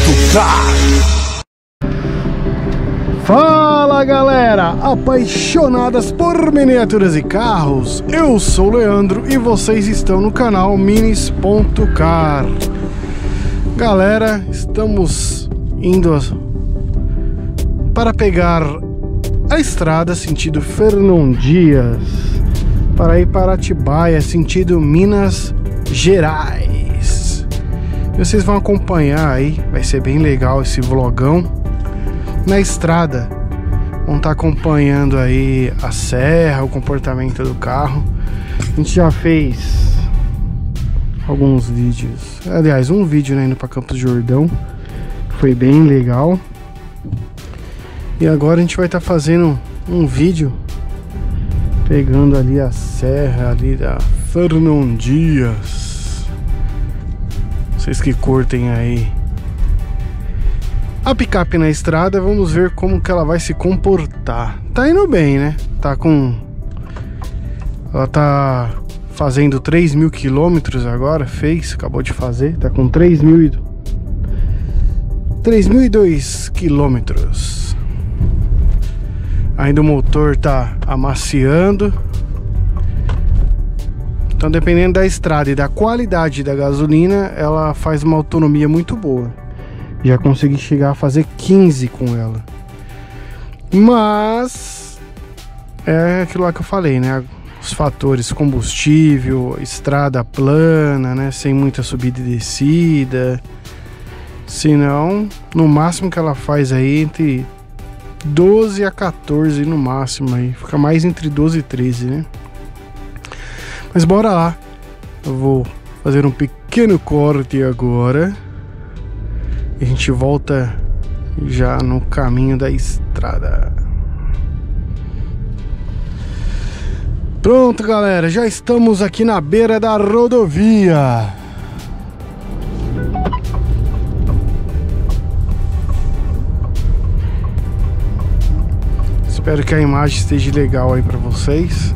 Fala galera, apaixonadas por miniaturas e carros, eu sou o Leandro e vocês estão no canal Minis.car. Galera, estamos indo para pegar a estrada sentido Fernão Dias para ir para Atibaia sentido Minas Gerais. E vocês vão acompanhar aí, vai ser bem legal esse vlogão. Na estrada, vão estar acompanhando aí a serra, o comportamento do carro. A gente já fez alguns vídeos, aliás, um vídeo, né, indo para Campos do Jordão, que foi bem legal. E agora a gente vai estar fazendo um vídeo pegando ali a serra ali da Fernão Dias. Vocês que curtem aí a picape na estrada, vamos ver como que ela vai se comportar. Tá indo bem, né? Ela tá fazendo 3.000 quilômetros agora, acabou de fazer, tá com 3.002 quilômetros. Ainda o motor tá amaciando. Então, dependendo da estrada e da qualidade da gasolina, ela faz uma autonomia muito boa. Já consegui chegar a fazer 15 com ela. Mas é aquilo lá que eu falei, né? Os fatores combustível, estrada plana, né? Sem muita subida e descida. Senão, no máximo que ela faz aí entre 12 a 14 no máximo aí. Fica mais entre 12 e 13, né? Mas bora lá. Eu vou fazer um pequeno corte agora. E a gente volta já no caminho da estrada. Pronto, galera, já estamos aqui na beira da rodovia. Espero que a imagem esteja legal aí para vocês.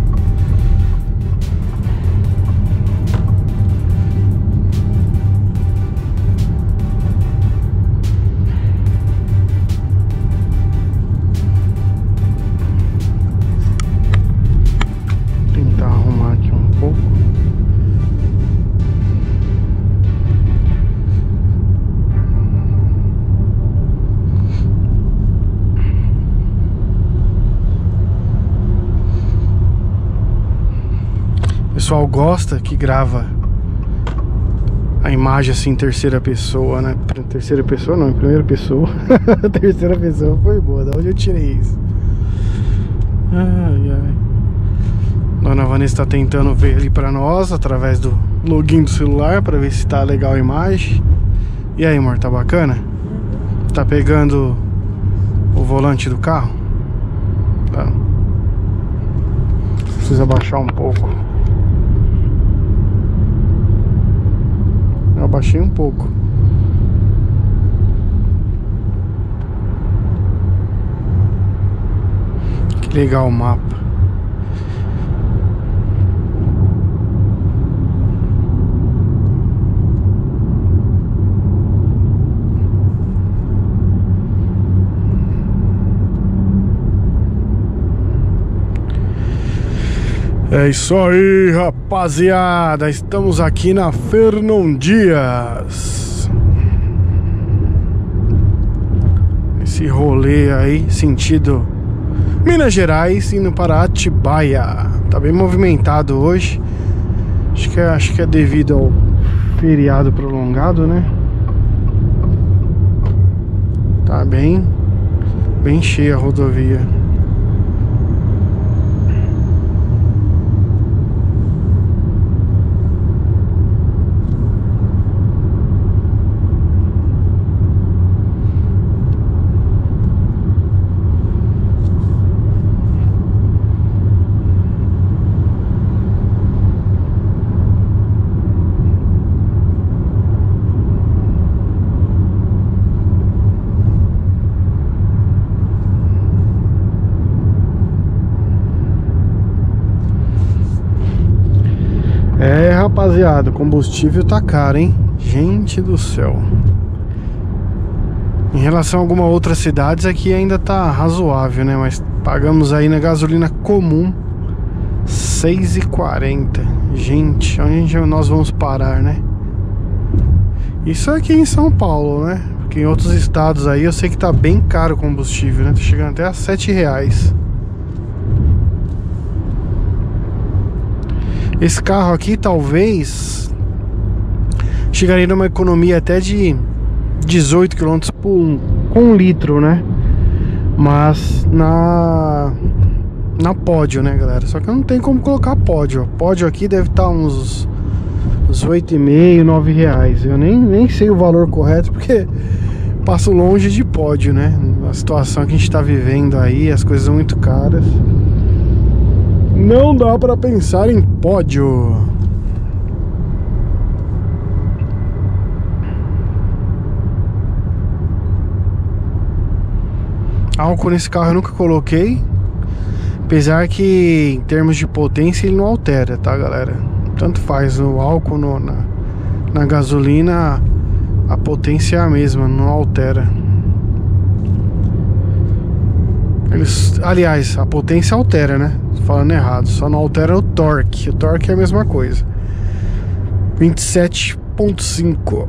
O pessoal gosta que grava a imagem assim em terceira pessoa, né? Terceira pessoa não, em primeira pessoa. Terceira pessoa foi boa, da onde eu tirei isso? Ai, ai. Dona Vanessa tá tentando ver ali pra nós através do login do celular pra ver se tá legal a imagem. E aí, amor, tá bacana? Tá pegando o volante do carro? Tá. Precisa baixar um pouco. Eu abaixei um pouco. Que legal o mapa. É isso aí, rapaziada. Estamos aqui na Fernão Dias. Esse rolê aí, sentido Minas Gerais, indo para Atibaia. Tá bem movimentado hoje. Acho que é devido ao feriado prolongado, né? Tá bem cheia a rodovia. rapaziada, o combustível tá caro, hein? Gente do céu. Em relação a algumas outras cidades, aqui ainda tá razoável, né? Mas pagamos aí na gasolina comum R$6,40. Gente, onde nós vamos parar, né? Isso aqui em São Paulo, né? Porque em outros estados aí eu sei que tá bem caro o combustível, né? Tá chegando até a R$7. Esse carro aqui talvez chegaria numa economia até de 18 km com 1 litro, né? Mas na pódio, né, galera? Só que não tem como colocar pódio. Pódio aqui deve estar uns R$8,5, R$9. Eu nem sei o valor correto, porque passo longe de pódio, né? A situação que a gente tá vivendo aí, as coisas são muito caras. Não dá pra pensar em pódio. Álcool nesse carro eu nunca coloquei. Apesar que em termos de potência ele não altera, tá, galera? Tanto faz o álcool na gasolina, a potência é a mesma, não altera. Aliás, a potência altera, né? Tô falando errado, só não altera o torque. O torque é a mesma coisa. 27,5.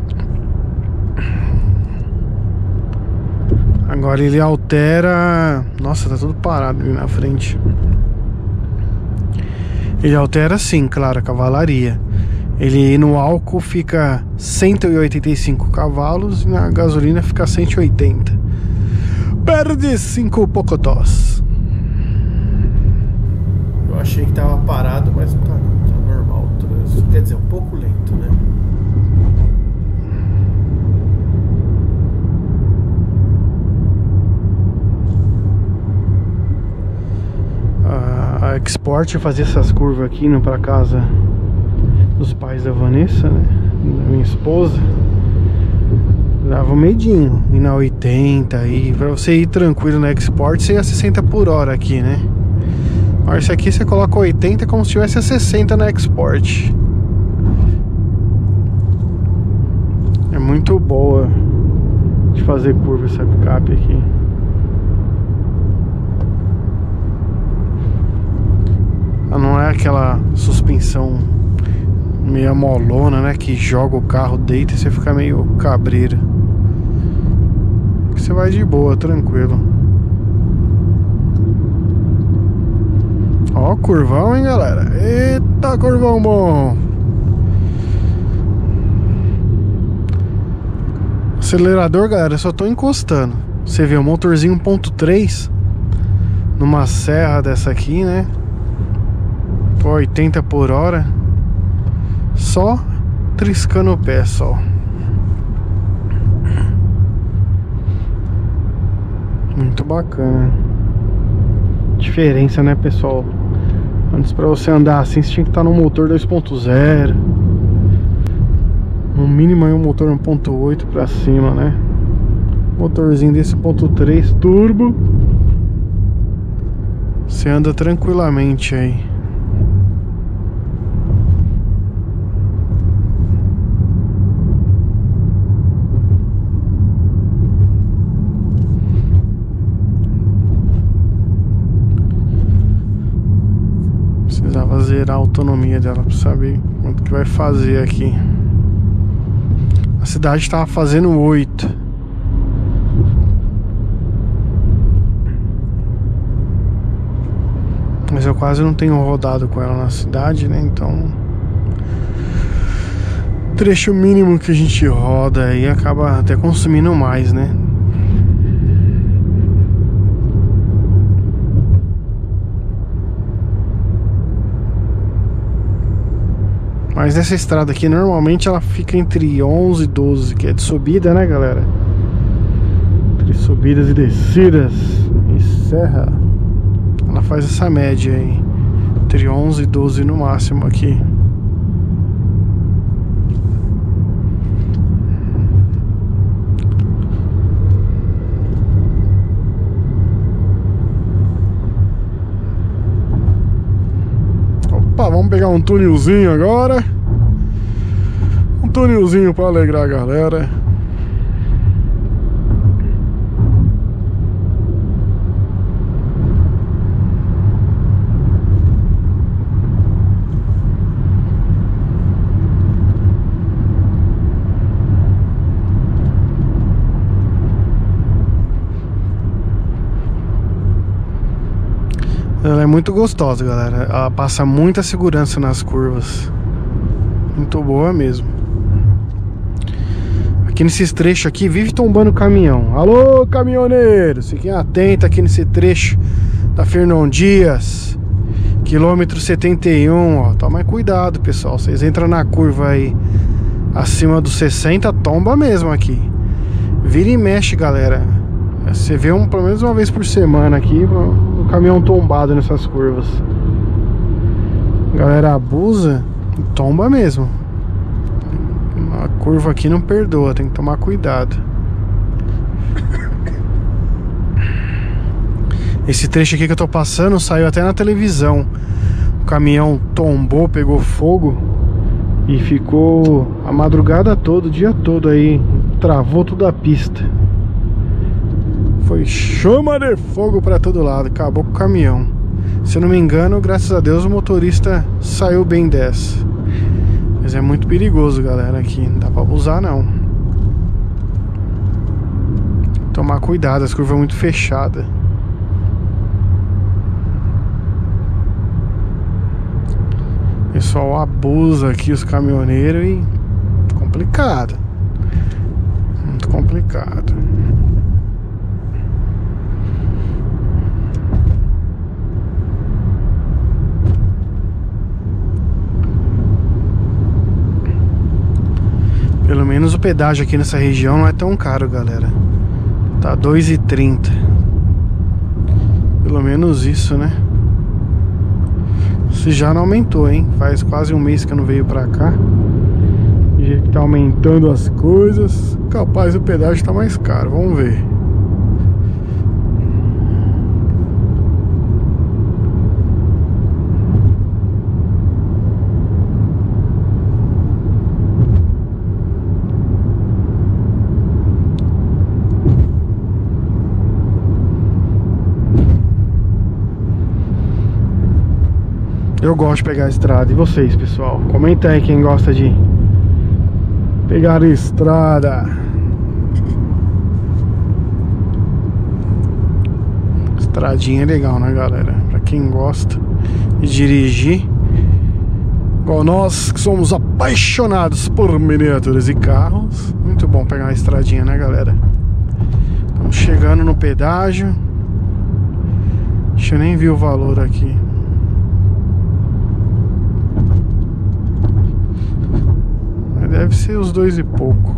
Agora ele altera... Nossa, tá tudo parado ali na frente. Ele altera sim, claro, a cavalaria. Ele no álcool fica 185 cavalos e na gasolina fica 180. Perde 5 pocotós. Eu achei que tava parado, mas não tá, tá normal. Quer dizer, um pouco lento, né? A Export fazia essas curvas aqui indo pra casa dos pais da Vanessa, né? Da minha esposa. Dava um medinho ir na 80 aí, pra você ir tranquilo na Export, você ia a 60 por hora aqui, né? Agora esse aqui você coloca 80 como se tivesse a 60 na Export. É muito boa de fazer curva essa picape aqui. Ela não é aquela suspensão meio molona, né? Que joga o carro, deita e você fica meio cabreira. Você vai de boa, tranquilo. Ó, curvão, hein, galera? Eita, curvão bom! Acelerador, galera, eu só tô encostando. Você vê o motorzinho 1.3 numa serra dessa aqui, né? 80 por hora. Só triscando o pé, só. Muito bacana. Diferença, né, pessoal? Antes, pra você andar assim, você tinha que estar no motor 2.0. No mínimo aí um motor 1.8 pra cima, né? Motorzinho desse 1.3 turbo. Você anda tranquilamente aí. Precisava zerar a autonomia dela pra saber quanto que vai fazer aqui. A cidade estava fazendo 8. Mas eu quase não tenho rodado com ela na cidade, né? Então, o trecho mínimo que a gente roda aí acaba até consumindo mais, né? Mas essa estrada aqui, normalmente ela fica entre 11 e 12, que é de subida, né, galera? Entre subidas e descidas e serra. Ela faz essa média aí, entre 11 e 12 no máximo aqui. Opa, vamos pegar um túnelzinho agora. Um túnelzinho para alegrar a galera. Ela é muito gostosa, galera. Ela passa muita segurança nas curvas. Muito boa mesmo. Aqui nesses trechos aqui, vive tombando caminhão. Alô, caminhoneiros, fiquem atentos aqui nesse trecho da Fernão Dias, quilômetro 71, ó. Toma cuidado, pessoal. Vocês entram na curva aí acima dos 60, tomba mesmo aqui. Vira e mexe, galera. Você vê pelo menos uma vez por semana aqui um caminhão tombado nessas curvas. A galera abusa e tomba mesmo. A curva aqui não perdoa, tem que tomar cuidado. Esse trecho aqui que eu tô passando saiu até na televisão. O caminhão tombou, pegou fogo e ficou a madrugada toda, o dia todo aí. Travou toda a pista. Foi chama de fogo pra todo lado, acabou com o caminhão. Se eu não me engano, graças a Deus o motorista saiu bem dessa. Mas é muito perigoso, galera, aqui. Não dá pra abusar, não. Tomar cuidado, as curvas são muito fechadas. O pessoal abusa aqui, os caminhoneiros, e... complicado. Muito complicado. Pelo menos o pedágio aqui nessa região não é tão caro, galera. Tá R$2,30. Pelo menos isso, né? Se já não aumentou, hein? Faz quase um mês que eu não veio pra cá. Do jeito que tá aumentando as coisas, capaz o pedágio tá mais caro. Vamos ver. Eu gosto de pegar a estrada. E vocês, pessoal? Comenta aí quem gosta de pegar a estrada. Estradinha é legal, né, galera? Pra quem gosta de dirigir, igual nós que somos apaixonados por miniaturas e carros. Muito bom pegar uma estradinha, né, galera? Estamos chegando no pedágio. Deixa eu nem ver o valor aqui. Deve ser os 2 e pouco.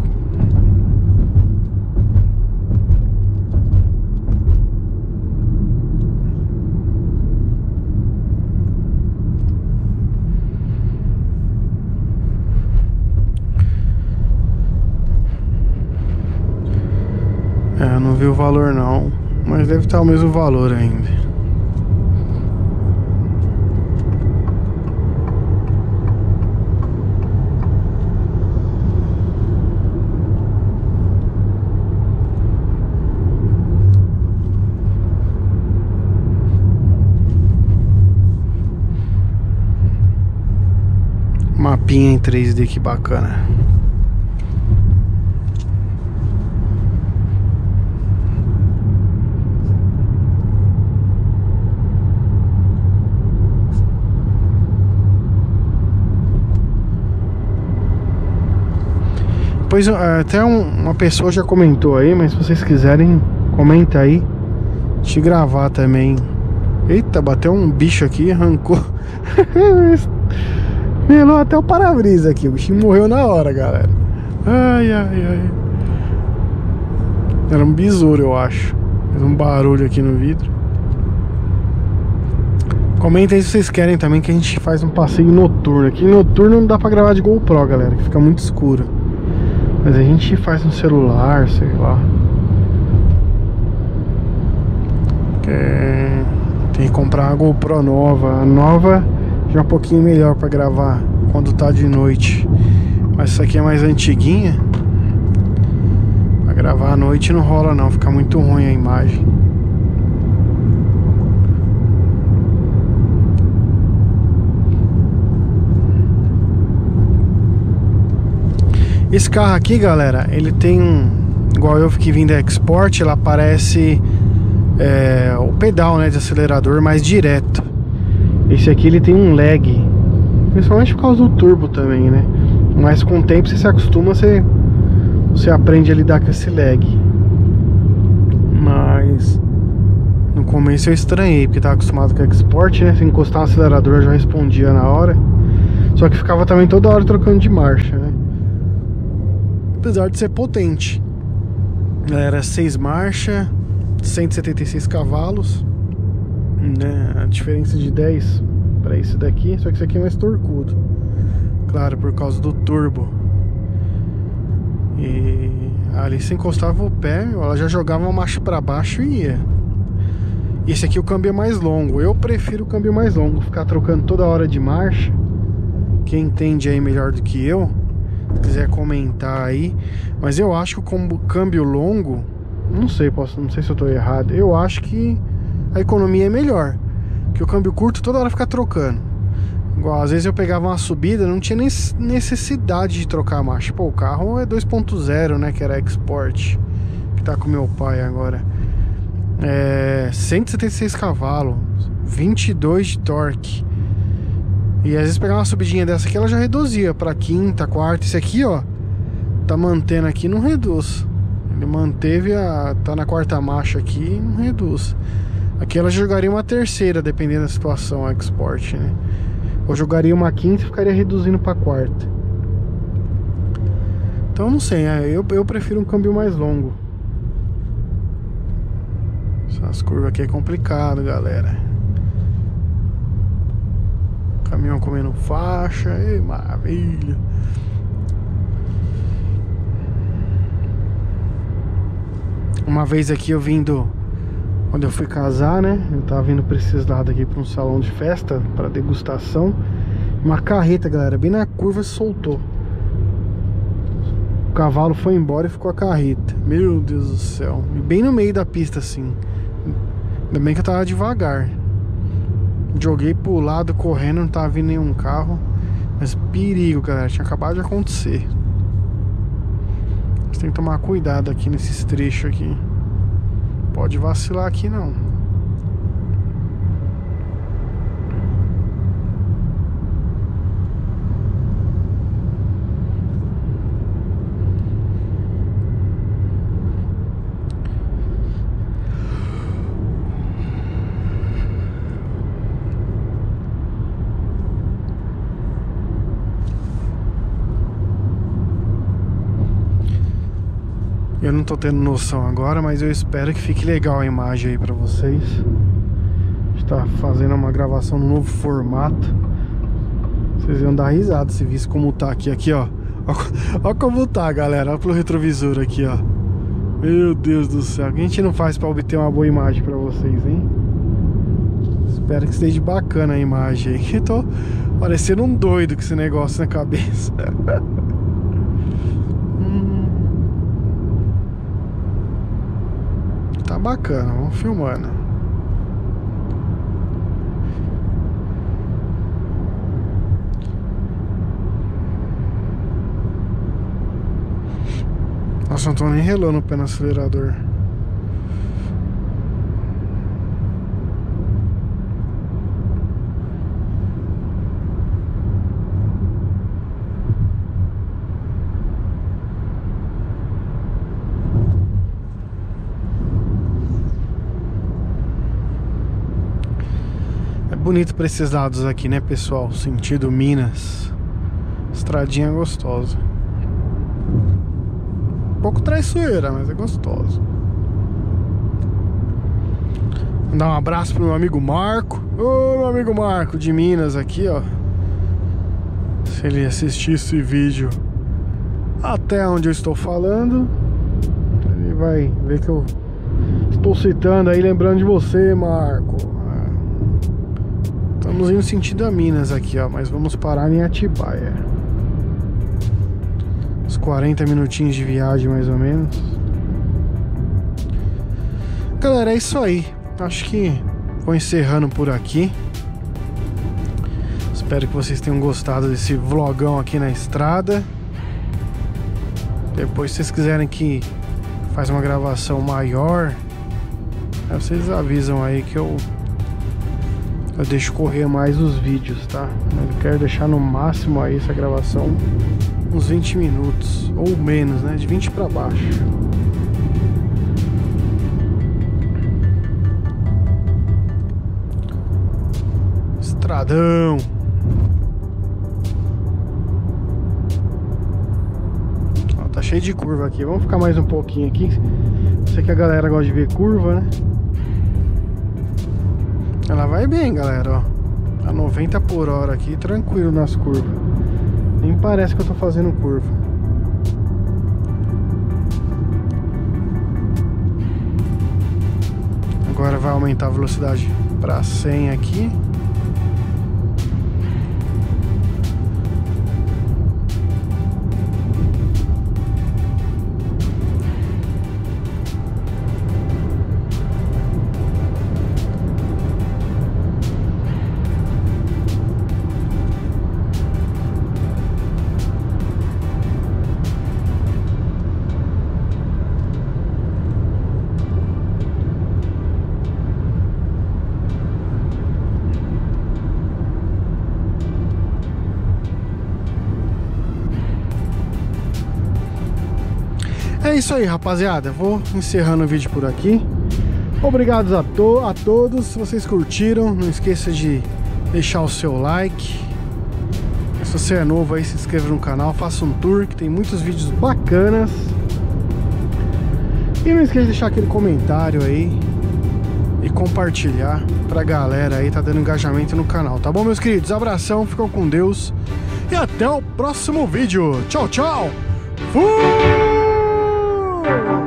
Não vi o valor não, mas deve estar o mesmo valor ainda. Mapinha em 3D, que bacana. Pois até uma pessoa já comentou aí, mas se vocês quiserem, comenta aí. Deixa eu gravar também. Eita, bateu um bicho aqui, arrancou. Melou até o para-brisa aqui. O bichinho morreu na hora, galera. Ai, ai, ai. Era um besouro, eu acho. Fez um barulho aqui no vidro. Comenta aí se vocês querem também que a gente faz um passeio noturno. Aqui noturno não dá pra gravar de GoPro, galera, que fica muito escuro. Mas a gente faz no celular, sei lá. Tem que comprar uma GoPro nova. A nova já é um pouquinho melhor pra gravar quando tá de noite. Mas essa aqui é mais antiguinha. Pra gravar à noite não rola não, fica muito ruim a imagem. Esse carro aqui, galera, ele tem igual eu que vim da Export, ela parece o pedal, né, de acelerador mais direto. Esse aqui ele tem um lag, principalmente por causa do turbo também, né? Mas com o tempo você se acostuma, você aprende a lidar com esse lag. Mas no começo eu estranhei, porque tava acostumado com o Export, né? Se encostar no acelerador eu já respondia na hora. Só que ficava também toda hora trocando de marcha, né? Apesar de ser potente. Era 6 marchas, 176 cavalos, né? A diferença de 10 para esse daqui, só que esse aqui é mais torcudo. Claro, por causa do turbo. E ali se encostava o pé, ela já jogava uma marcha para baixo e ia. E esse aqui o câmbio é mais longo. Eu prefiro o câmbio mais longo, ficar trocando toda hora de marcha. Quem entende aí melhor do que eu, se quiser comentar aí. Mas eu acho que o câmbio longo, não sei se eu tô errado, eu acho que a economia é melhor. Que o câmbio curto toda hora fica trocando. Igual, às vezes eu pegava uma subida, não tinha nem necessidade de trocar a marcha. Pô, o carro é 2.0, né, que era Export, que tá com meu pai agora. 176 cavalos, 22 de torque. E às vezes pegar uma subidinha dessa aqui, ela já reduzia pra quinta, quarta. Esse aqui, ó, tá mantendo aqui, não reduz. Ele manteve tá na quarta marcha aqui, não reduz. Aqui ela jogaria uma terceira, dependendo da situação, a Export, né? Ou jogaria uma quinta e ficaria reduzindo pra quarta. Então não sei, eu prefiro um câmbio mais longo. Essas curvas aqui é complicado, galera. Caminhão comendo faixa, maravilha. Uma vez aqui eu vindo, quando eu fui casar, né? Eu tava vindo pra esses lados aqui, pra um salão de festa, pra degustação. Uma carreta, galera, bem na curva soltou. O cavalo foi embora e ficou a carreta. Meu Deus do céu. E bem no meio da pista, assim. Ainda bem que eu tava devagar. Joguei pro lado correndo, não tava vindo nenhum carro. Mas perigo, galera, tinha acabado de acontecer. Você tem que tomar cuidado aqui nesses trechos aqui. Pode vacilar aqui não. Eu não tô tendo noção agora, mas eu espero que fique legal a imagem aí pra vocês. A gente tá fazendo uma gravação no novo formato. Vocês iam dar risada se visse como tá aqui, ó. Olha como tá, galera. Olha pelo retrovisor aqui, ó. Meu Deus do céu. O que a gente não faz pra obter uma boa imagem pra vocês, hein? Espero que esteja bacana a imagem aí. Eu tô parecendo um doido com esse negócio na cabeça. Tá bacana, vamos filmando. Nossa, não tô nem relando o pé no acelerador. Bonito pra esses lados aqui, né, pessoal? Sentido Minas. Estradinha gostosa. Um pouco traiçoeira, mas é gostosa. Mandar um abraço pro meu amigo Marco. Ô, meu amigo Marco de Minas aqui, ó. Se ele assistir esse vídeo até onde eu estou falando, ele vai ver que eu estou citando aí, lembrando de você, Marco. Estamos indo sentido a Minas aqui, ó, mas vamos parar em Atibaia. Uns 40 minutinhos de viagem, mais ou menos. Galera, é isso aí. Acho que vou encerrando por aqui. Espero que vocês tenham gostado desse vlogão aqui na estrada. Depois, se vocês quiserem que faça uma gravação maior, Aí vocês avisam aí que eu deixo correr mais os vídeos, tá? Eu quero deixar no máximo aí essa gravação uns 20 minutos ou menos, né? De 20 pra baixo. Estradão. Ó, tá cheio de curva aqui. Vamos ficar mais um pouquinho aqui. Sei que a galera gosta de ver curva, né? Ela vai bem, galera, ó. A 90 por hora aqui, tranquilo nas curvas. Nem parece que eu tô fazendo curva. Agora vai aumentar a velocidade para 100 aqui. É isso aí, rapaziada. Vou encerrando o vídeo por aqui. Obrigado a todos. Se vocês curtiram, não esqueça de deixar o seu like. Se você é novo aí, se inscreva no canal, faça um tour, que tem muitos vídeos bacanas. E não esqueça de deixar aquele comentário aí e compartilhar pra galera aí, tá dando engajamento no canal, tá bom, meus queridos? Abração, ficam com Deus e até o próximo vídeo. Tchau, tchau. Fui!